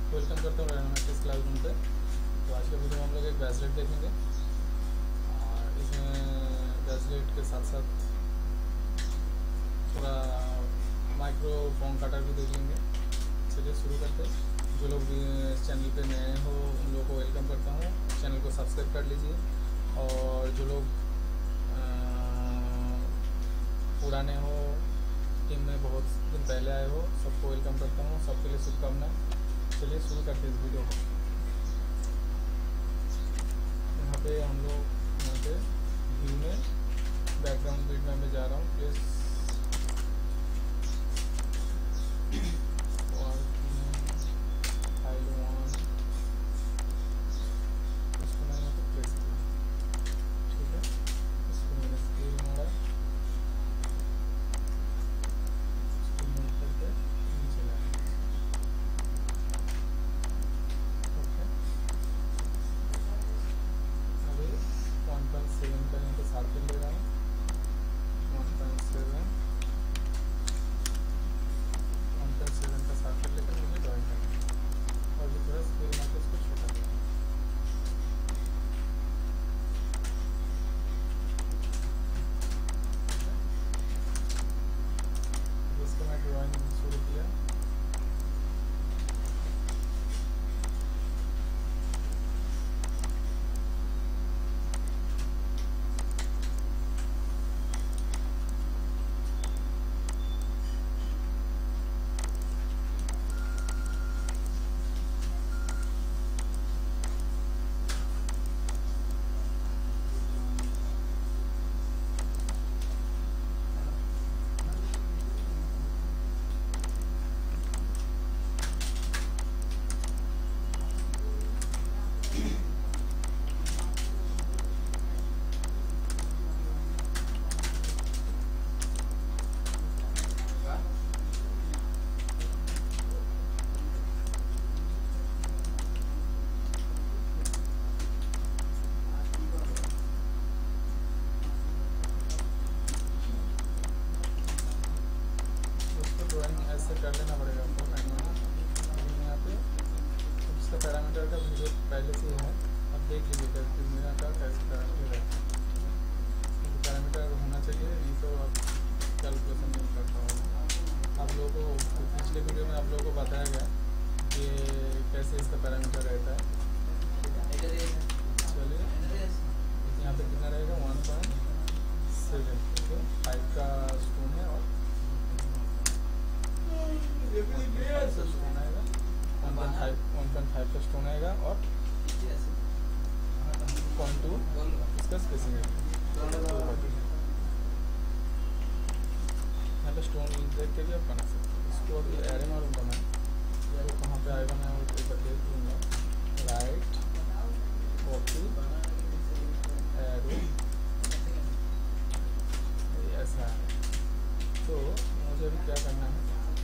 Welcome करता हूँ rhino के क्लासरूम पे। तो आज का वीडियो में हम लोग एक ब्रेसलेट देखेंगे और इसमें ब्रेसलेट के साथ साथ थोड़ा माइक्रो फोन कटर भी देख लेंगे। चलिए शुरू करते हैं। जो लोग भी इस चैनल पे नए हो उन लोगों को वेलकम करता हूँ। चैनल को सब्सक्राइब कर लीजिए और जो लोग पुराने हो, टीम में बहुत दिन पहले आए हो, सबको वेलकम करता हूँ। सबके लिए शुभकामनाएं। चलिए शुरू करते हैं इस वीडियो को। यहाँ पे हम लोग यहाँ पे व्यू में बैकग्राउंड वीड में जा रहा हूँ। प्लीज कर लेना पड़ेगा आपको मैनुअली। यहाँ पे इसका पैरामीटर का वीडियो पहले से है, अब देख लीजिए कैसे मेरा का कैसे पैरामीटर है। पैरामीटर होना चाहिए, नहीं तो आप कैलकुलेशन नहीं कर पाओगे। आप लोगों को पिछले वीडियो में आप लोगों को बताया गया कि कैसे इसका पैरामीटर रहता है। चलिए यहाँ पे कितना रहेगा 1.7 5 का स्टोन है और 1.5 का स्टोन आएगा और 0.2 इसका स्पेसिंग है। यहाँ पे स्टोन देख के भी आप बना सकते हैं। इसको अभी एरे मालूम बनाए तो कहाँ पे आएगा मैं वो एक बार देख लूँगा। राइट कॉपी एरो ऐसा है। तो मुझे अभी क्या करना है,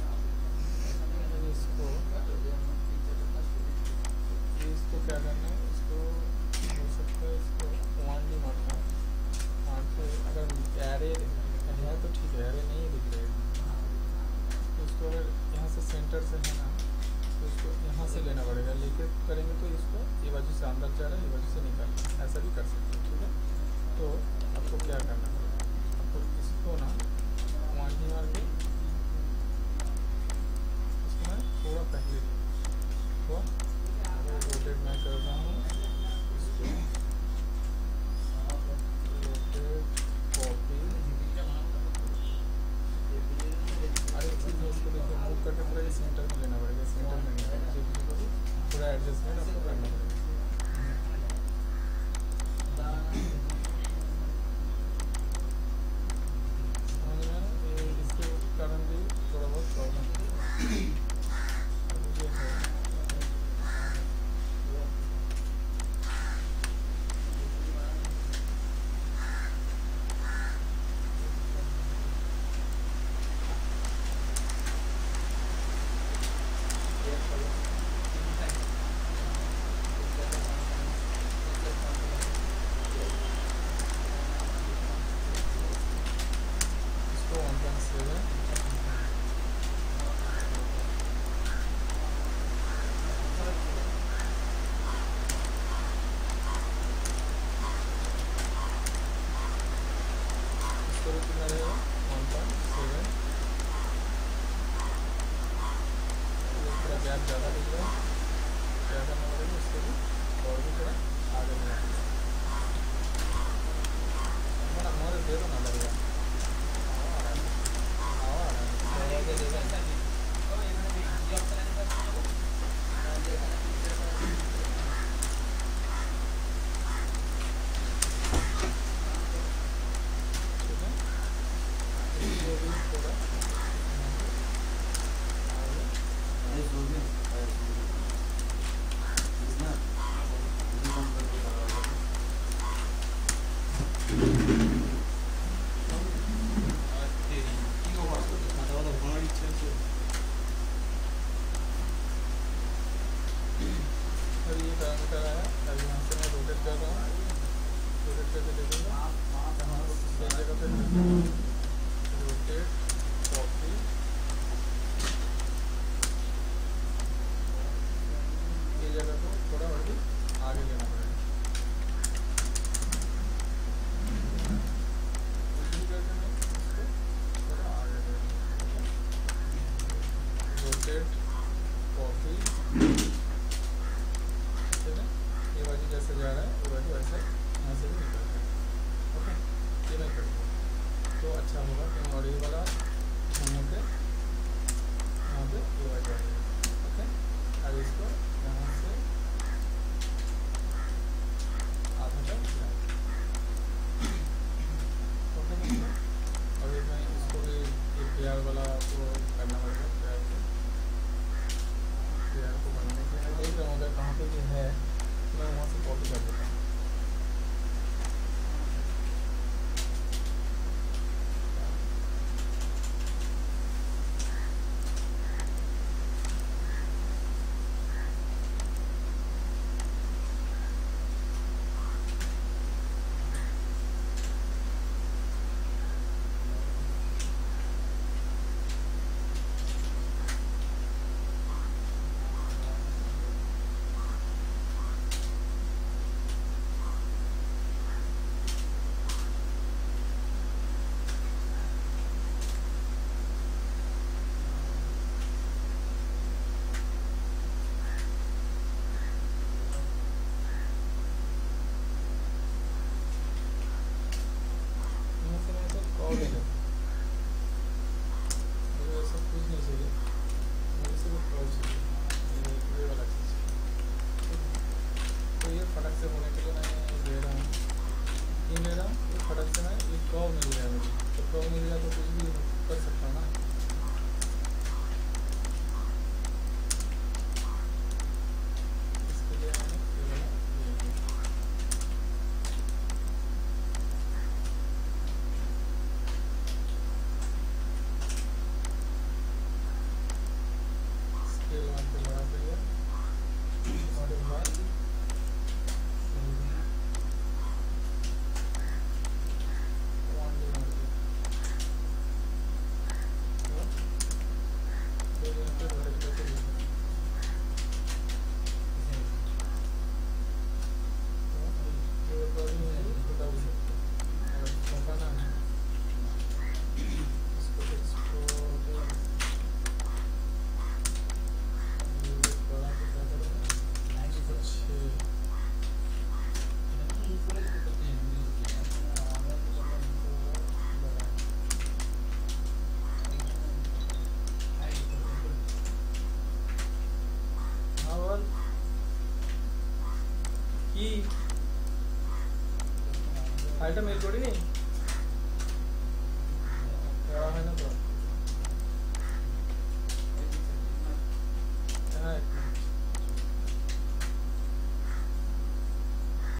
इसको क्या करना है, इसको हो सकता है इसको 1D मारना है। हाँ तो अगर एरे है तो ठीक है, एरे नहीं दिख रही तो इसको अगर यहाँ से सेंटर से है ना तो इसको यहाँ से लेना पड़ेगा। लेके करेंगे तो इसको ये बाजू से अंदर जा रहा है, ये बाजू से निकल रहा है, ऐसा भी कर सकते हैं। ठीक है, तो आपको क्या करना पड़ेगा, आपको इसको ना 1D मार के थोड़ा पहले तो रोटेट मैं कर रहा हूँ इसको, रोटेट कॉपी। अरे चीज़ है इसको देखिए मूव करके पूरा सेंटर में लेना पड़ेगा। सेंटर में पूरा एडजस्टमेंट आपको करना पड़ेगा। इसके कारण भी थोड़ा बहुत प्रॉब्लम ज़्यादा दिख रहा है, क्या करना पड़ेगा इसको भी और भी थोड़ा आगे लेना पड़ेगा। हमारे दे दो ना लगेगा और ये पैरामीटर है। अभी यहाँ से मैं रोटेट कर रहा हूँ, रोटेट करके देखूँगा कहाँ सही जगह पे रोटेट कॉपी, ये जगह को थोड़ा और भी आगे लेना पड़ेगा। इसी करके मैं इसको थोड़ा आगे लेना, रोटेट कॉपी, ये बाजी जैसे जा रहा है वो बाजी वैसे यहाँ से भी निकल रहा है। ओके, ये मैं करूँगा तो अच्छा होगा कि और ये वाला यहाँ पे ये बाजी आ जाएगा। ओके, अब इसको यहाँ से आधा तक लाएं। ओके, अभी मैं इसको भी एक प्यार वाला को करना पड़ेगा। प्यार को बनाने के लिए देख रहा हूँ अगर कहाँ पे भी है मैं वहाँ से कॉपी कर देता हूँ। आइटम एक जोड़ी नहीं